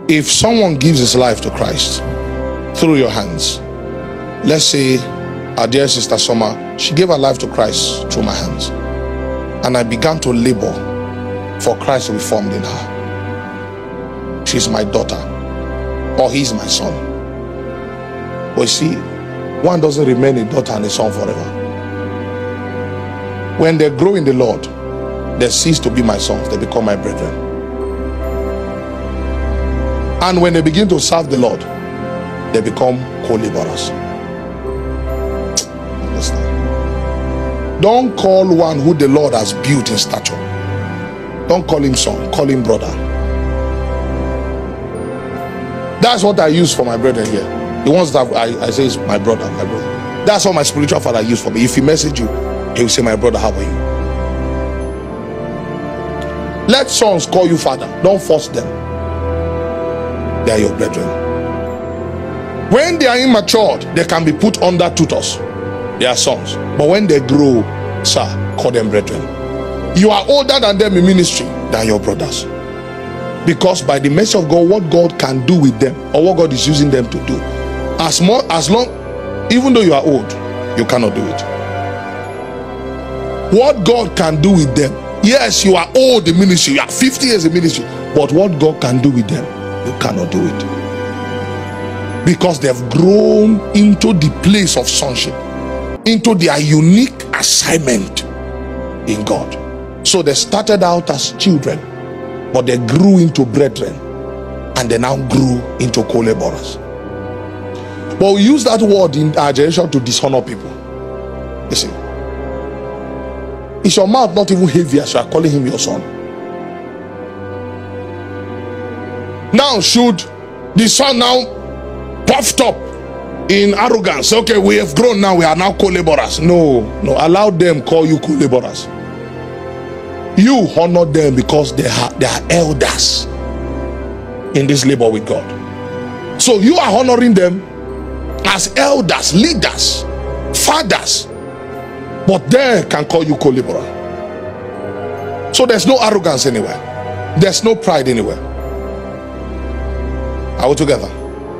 If someone gives his life to Christ through your hands, let's say our dear sister Soma, she gave her life to Christ through my hands, and I began to labor for Christ to be formed in her. She's my daughter, or he's my son. But you see, one doesn't remain a daughter and a son forever. When they grow in the Lord, they cease to be my sons, they become my brethren. And when they begin to serve the Lord, they become co-laborers. Understand? Don't call one who the Lord has built in stature. Don't call him son, call him brother. That's what I use for my brethren here. The ones that I say is my brother, my brother. That's what my spiritual father used for me. If he message you, he will say, my brother, how are you? Let sons call you father. Don't force them. They are your brethren. When they are immature, they can be put under tutors. They are sons. But when they grow, sir, call them brethren. You are older than them in ministry than your brothers. Because by the mercy of God, what God can do with them, or what God is using them to do, as long, even though you are old, you cannot do it. What God can do with them, yes, you are old in ministry, you are 50 years in ministry, but what God can do with them, you cannot do it. Because they have grown into the place of sonship, into their unique assignment in God. So they started out as children, but they grew into brethren, and they now grew into co-laborers. But we use that word in our generation to dishonor people. You see, is your mouth not even heavy as you are calling him your son? Now should the son now puffed up in arrogance, okay, we have grown now, we are now co-laborers? No, allow them call you co-laborers. You honor them because they are elders in this labor with God. So you are honoring them as elders, leaders, fathers, but they can call you co-laborer. So there's no arrogance anywhere. There's no pride anywhere. Are we together?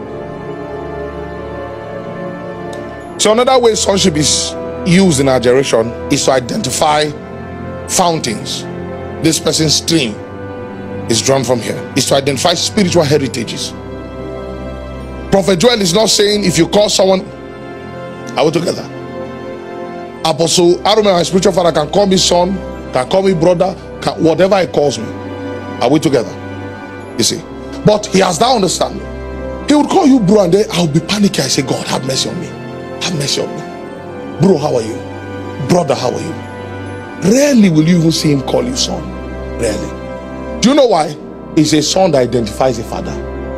So another way sonship is used in our generation is to identify fountains. This person's stream is drawn from here. Is to identify spiritual heritages. Prophet Joel is not saying if you call someone, are we together? Apostle Aaron, my spiritual father, can call me son, can call me brother, whatever he calls me. Are we together? You see, but he has that understanding. He would call you bro, and then I'll be panicking. I say, God, have mercy on me. Have mercy on me. Bro, how are you? Brother, how are you? Rarely will you even see him call you son. Rarely. Do you know why? It's a son that identifies a father.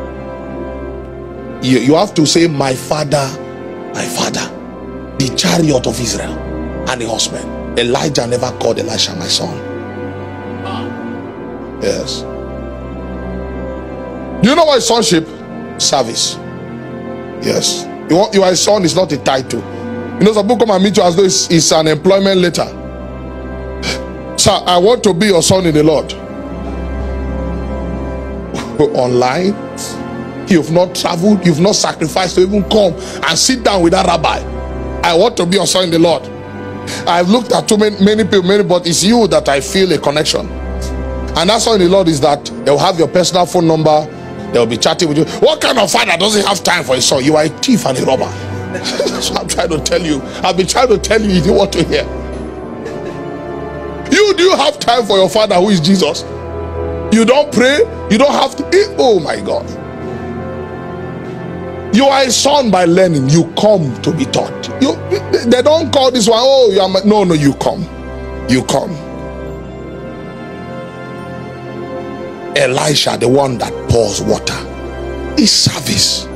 You have to say, my father, the chariot of Israel and the horsemen. Elijah never called Elisha my son. Yes. Do you know what is sonship? Service. Yes. You are a son is not a title. You know, some people come and meet you as though it's an employment letter. Sir, I want to be your son in the Lord. Online, you've not traveled, you've not sacrificed to even come and sit down with that rabbi. I want to be your son in the Lord. I've looked at too many people, but it's you that I feel a connection. And that's all in the Lord is that they'll have your personal phone number, they'll be chatting with you. What kind of father doesn't have time for his son? You are a thief and a robber. That's what I'm trying to tell you. I've been trying to tell you if you want to hear. Do you have time for your father who is Jesus? You don't pray, you don't have to eat. Oh my God. You are a son by learning. You come to be taught. They don't call this one, oh, you are my, no, you come. You come. Elisha, the one that pours water, is service.